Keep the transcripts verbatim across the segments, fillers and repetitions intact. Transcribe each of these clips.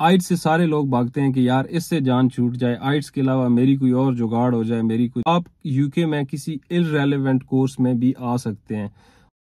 आइट्स से सारे लोग भागते हैं कि यार इससे जान छूट जाए, आइट्स के अलावा मेरी कोई और जुगाड़ हो जाए, मेरी कोई। आप यूके में किसी इररेलेवेंट कोर्स में भी आ सकते हैं।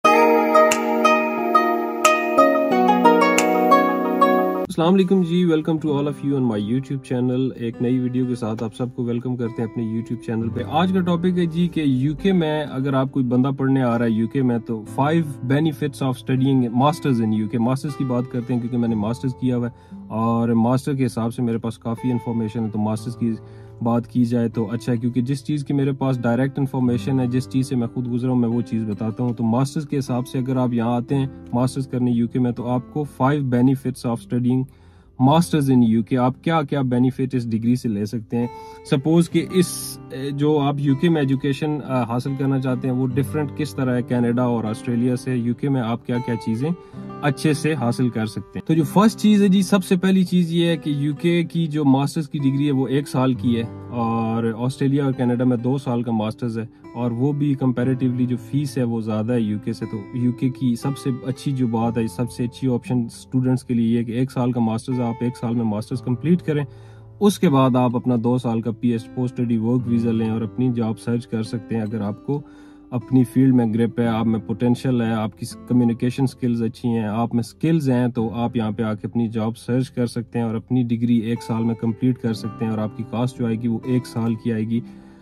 अस्सलाम वालेकुम जी, welcome to all of you on my YouTube channel. एक नई वीडियो के साथ आप सबको वेलकम करते हैं अपने यूट्यूब चैनल पे। आज का टॉपिक है जी कि यूके में अगर आप कोई बंदा पढ़ने आ रहा है यूके में, तो five benefits of studying masters in UK. Masters की बात करते हैं क्योंकि मैंने मास्टर्स किया हुआ है और मास्टर के हिसाब से मेरे पास काफ़ी इन्फॉर्मेशन है, तो मास्टर्स की बात की जाए तो अच्छा है, क्योंकि जिस चीज़ की मेरे पास डायरेक्ट इन्फॉर्मेशन है, जिस चीज़ से मैं खुद गुजरा हूँ, मैं वो चीज़ बताता हूँ। तो मास्टर्स के हिसाब से अगर आप यहाँ आते हैं मास्टर्स करने यूके में, तो आपको five benefits of studying masters in UK, आप क्या क्या बेनिफिट इस डिग्री से ले सकते हैं। सपोज कि इस जो आप यूके में एजुकेशन हासिल करना चाहते हैं वो डिफरेंट किस तरह है कनाडा और ऑस्ट्रेलिया से, यूके में आप क्या क्या चीजें अच्छे से हासिल कर सकते हैं। तो जो फर्स्ट चीज है जी, सबसे पहली चीज ये है कि यूके की जो मास्टर्स की डिग्री है वो एक साल की है और ऑस्ट्रेलिया और कनाडा में दो साल का मास्टर्स है, और वो भी कंपैरेटिवली जो फीस है वो ज्यादा है यूके से। तो यूके की सबसे अच्छी जो बात है, सबसे अच्छी ऑप्शन स्टूडेंट्स के लिए ये कि एक साल का मास्टर्स, आप एक साल में मास्टर्स कंप्लीट करें, उसके बाद आप अपना दो साल का P H post study work visa लें और अपनी जॉब सर्च कर सकते हैं। अगर आपको अपनी फील्ड में ग्रिप है, आप में पोटेंशियल है, आपकी कम्युनिकेशन स्किल्स अच्छी हैं, आप में स्किल्स हैं, तो आप यहाँ पे आके अपनी जॉब सर्च कर सकते हैं और अपनी डिग्री एक साल में कंप्लीट कर सकते हैं और आपकी कास्ट जो आएगी वो एक साल की आएगी।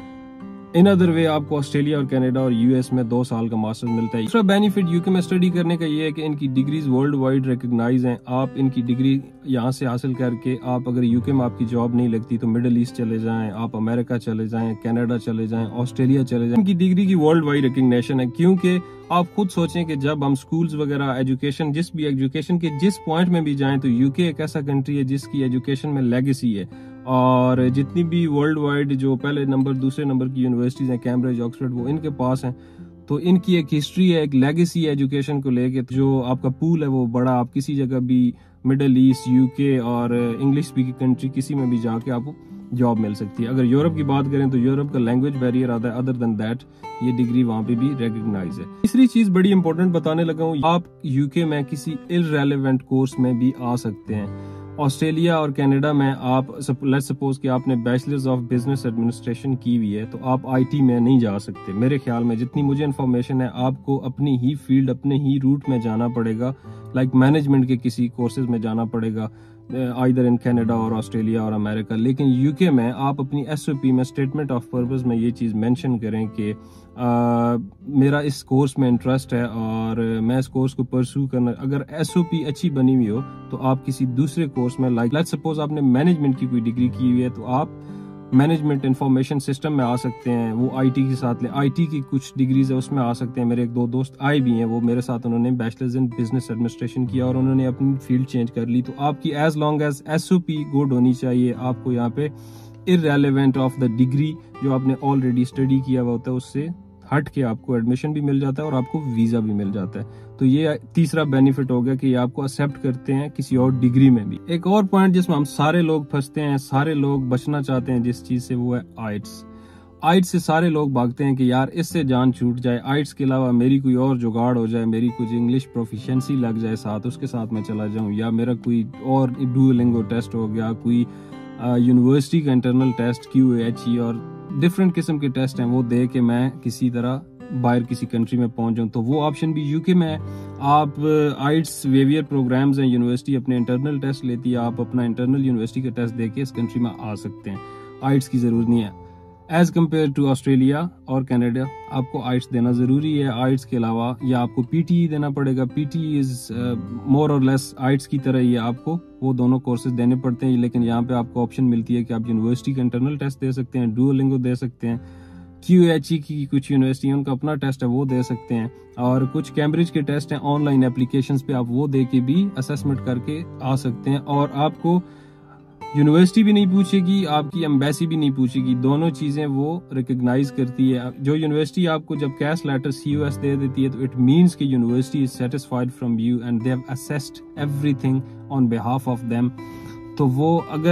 इन अदर वे आपको ऑस्ट्रेलिया और कनाडा और यूएस में दो साल का मास्टर्स मिलता है। दूसरा बेनिफिट यूके में स्टडी करने का ये है कि इनकी डिग्रीज वर्ल्ड वाइड रिकग्नाइज हैं। आप इनकी डिग्री यहाँ से हासिल करके, आप अगर यूके में आपकी जॉब नहीं लगती तो मिडिल ईस्ट चले जाएं, आप अमेरिका चले जाएं, कनाडा चले जाएं, ऑस्ट्रेलिया चले जाएं। इनकी डिग्री की वर्ल्ड वाइड रिकग्निशन है, क्योंकि आप खुद सोचें कि जब हम स्कूल्स वगैरह एजुकेशन, जिस भी एजुकेशन के जिस पॉइंट में भी जाएं, तो यूके एक ऐसा कंट्री है जिसकी एजुकेशन में लेगेसी है, और जितनी भी वर्ल्ड वाइड जो पहले नंबर दूसरे नंबर की यूनिवर्सिटीज हैं, कैम्ब्रिज, ऑक्सफोर्ड, वो इनके पास हैं। तो इनकी एक हिस्ट्री है, एक लेगेसी है एजुकेशन को लेके। जो आपका पूल है वो बड़ा, आप किसी जगह भी मिडिल ईस्ट, यूके और इंग्लिश स्पीकिंग कंट्री किसी में भी जाके आपको जॉब मिल सकती है। अगर यूरोप की बात करें तो यूरोप का लैंग्वेज बैरियर आता है, अदर देन दैट ये डिग्री वहां पे भी रिकग्नाइज है। तीसरी चीज बड़ी इंपॉर्टेंट बताने लगा हूँ, आप यूके में किसी इररेलेवेंट कोर्स में भी आ सकते हैं। ऑस्ट्रेलिया और कनाडा में आप लेट्स सपोज कि आपने बैचलर्स ऑफ बिजनेस एडमिनिस्ट्रेशन की हुई है, तो आप आईटी में नहीं जा सकते। मेरे ख्याल में जितनी मुझे इन्फॉर्मेशन है, आपको अपनी ही फील्ड, अपने ही रूट में जाना पड़ेगा, लाइक मैनेजमेंट के किसी कोर्सेज में जाना पड़ेगा, आइदर इन कनाडा और ऑस्ट्रेलिया और अमेरिका। लेकिन यूके में आप अपनी एसओपी में, स्टेटमेंट ऑफ पर्पस में ये चीज़ मेंशन करें कि आ, मेरा इस कोर्स में इंटरेस्ट है और मैं इस कोर्स को परस्यू करना। अगर एसओपी अच्छी बनी हुई हो तो आप किसी दूसरे कोर्स में, लाइक लेट्स सपोज आपने मैनेजमेंट की कोई डिग्री की हुई है, तो आप मैनेजमेंट इंफॉर्मेशन सिस्टम में आ सकते हैं, वो आईटी के साथ ले, आईटी की कुछ डिग्रीज है उसमें आ सकते हैं। मेरे एक दो दोस्त आए भी हैं, वो मेरे साथ, उन्होंने बैचलर्स इन बिजनेस एडमिनिस्ट्रेशन किया और उन्होंने अपनी फील्ड चेंज कर ली। तो आपकी as long as SOP good होनी चाहिए, आपको यहाँ पे इररेलेवेंट ऑफ द डिग्री जो आपने ऑलरेडी स्टडी किया हुआ होता है उससे हट के आपको एडमिशन भी मिल जाता है और आपको वीजा भी मिल जाता है। तो ये तीसरा बेनिफिट हो गया कि ये आपको एक्सेप्ट करते हैं किसी और डिग्री में भी। एक और पॉइंट जिसमें हम सारे लोग फंसते हैं, सारे लोग बचना चाहते हैं जिस चीज से, वो है आइट्स। आइट्स से सारे लोग भागते हैं कि यार इससे जान छूट जाए, आइट्स के अलावा मेरी कोई और जुगाड़ हो जाए, मेरी कुछ इंग्लिश प्रोफिशिएंसी लग जाए साथ, उसके साथ मैं चला जाऊं, या मेरा कोई और डुओलिंगो टेस्ट हो गया, कोई यूनिवर्सिटी का internal test, Q H E और डिफरेंट किस्म के टेस्ट हैं, वो दे के मैं किसी तरह बाहर किसी कंट्री में पहुंच जाऊं। तो वो ऑप्शन भी यूके में है। आप आइट्स वेवियर प्रोग्राम्स हैं, यूनिवर्सिटी अपने इंटरनल टेस्ट लेती है, आप अपना इंटरनल यूनिवर्सिटी का टेस्ट दे के इस कंट्री में आ सकते हैं। आइट्स की जरूरत नहीं है एज कम्पेयर टू ऑस्ट्रेलिया और कनाडा। आपको आइट्स देना जरूरी है। आइट्स के अलावा या आपको पीटी देना पड़ेगा। पीटी इज मोर और लेस आइट्स की तरह ही है, आपको वो दोनों कोर्सेज देने पड़ते हैं, लेकिन यहाँ पे आपको ऑप्शन मिलती है कि आप यूनिवर्सिटी का इंटरनल टेस्ट दे सकते हैं, डुओलिंगो दे सकते हैं, क्यू एच ई की कुछ यूनिवर्सिटी उनका अपना टेस्ट है वो दे सकते हैं, और कुछ कैम्ब्रिज के टेस्ट हैं ऑनलाइन एप्लीकेशंस पे, आप वो दे के भी असेसमेंट करके आ सकते हैं। और आपको यूनिवर्सिटी भी नहीं पूछेगी, आपकी एम्बेसी भी नहीं पूछेगी, दोनों चीजें वो रिकग्नाइज करती है। जो यूनिवर्सिटी आपको जब कैश लेटर सीयूएस दे देती है, तो इट मींस कि university is satisfied from you and they have assessed everything on behalf of them. तो वो अगर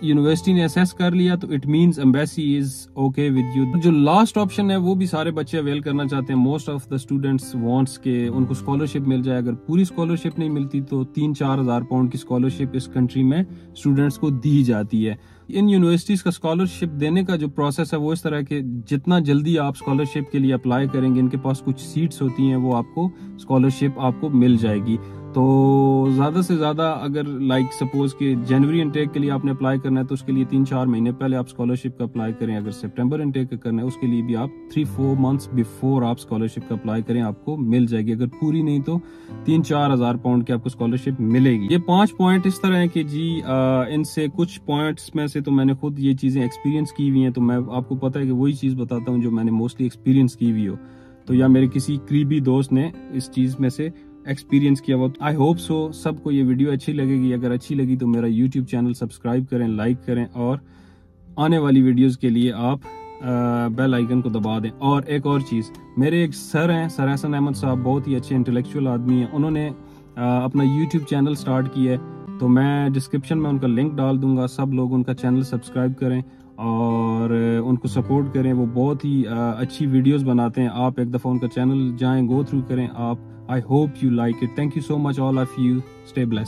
यूनिवर्सिटी ने असेस कर लिया तो it means embassy is okay with you. जो लास्ट ऑप्शन है वो भी सारे बच्चे अवेल करना चाहते हैं। Most of the students wants के उनको स्कॉलरशिप मिल जाए। अगर पूरी स्कॉलरशिप नहीं मिलती तो तीन चार हजार पाउंड की स्कॉलरशिप इस कंट्री में स्टूडेंट्स को दी जाती है। इन यूनिवर्सिटीज का स्कॉलरशिप देने का जो प्रोसेस है वो इस तरह के, जितना जल्दी आप स्कॉलरशिप के लिए अप्लाई करेंगे, इनके पास कुछ सीट्स होती हैं, वो आपको स्कॉलरशिप आपको मिल जाएगी। तो ज़्यादा से ज़्यादा अगर लाइक सपोज कि जनवरी इनटेक के लिए आपने अप्लाई करना है तो उसके लिए तीन चार महीने पहले आप स्कॉलरशिप का अप्लाई करें। अगर सितंबर इनटेक का करना है उसके लिए भी आप थ्री फोर मंथ्स बिफोर आप स्कॉलरशिप का अप्लाई करें, आपको मिल जाएगी। अगर पूरी नहीं तो तीन चार हजार पाउंड की आपको स्कॉलरशिप मिलेगी। ये पांच पॉइंट इस तरह है कि जी आ, इनसे कुछ पॉइंट्स में से तो मैंने खुद ये चीज़ें एक्सपीरियंस की हुई हैं, तो मैं आपको पता है कि वही चीज़ बताता हूँ जो मैंने मोस्टली एक्सपीरियंस की हुई हो, तो या मेरे किसी करीबी दोस्त ने इस चीज़ में से एक्सपीरियंस किया हुआ। आई होप सो सबको ये वीडियो अच्छी लगेगी। अगर अच्छी लगी तो मेरा यूट्यूब चैनल सब्सक्राइब करें, लाइक करें और आने वाली वीडियोस के लिए आप बेल आइकन को दबा दें। और एक और चीज़, मेरे एक सर हैं, सर हसन अहमद साहब, बहुत ही अच्छे इंटेलेक्चुअल आदमी हैं। उन्होंने आ, अपना यूट्यूब चैनल स्टार्ट किया है, तो मैं डिस्क्रिप्शन में उनका लिंक डाल दूंगा। सब लोग उनका चैनल सब्सक्राइब करें और उनको सपोर्ट करें। वो बहुत ही अच्छी वीडियोस बनाते हैं। आप एक दफ़ा उनका चैनल जाएं, गो थ्रू करें आप। I hope you like it. Thank you so much all of you. Stay blessed.